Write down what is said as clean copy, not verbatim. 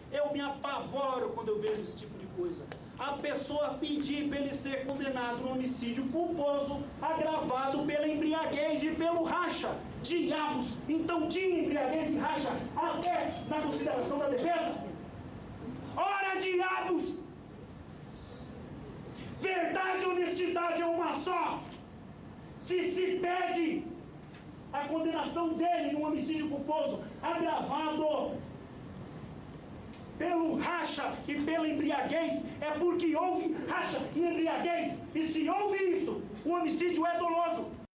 Eu me apavoro quando eu vejo esse tipo de coisa. A pessoa pedir para ele ser condenado no homicídio culposo, agravado pela embriaguez e pelo racha. Diabos! Então tinha embriaguez e racha até na consideração da defesa? Ora, diabos! Verdade e honestidade é uma só. Se pede a condenação dele no homicídio culposo, agravado pelo racha e pela embriaguez, é porque houve racha e embriaguez. E se houve isso, o homicídio é doloso.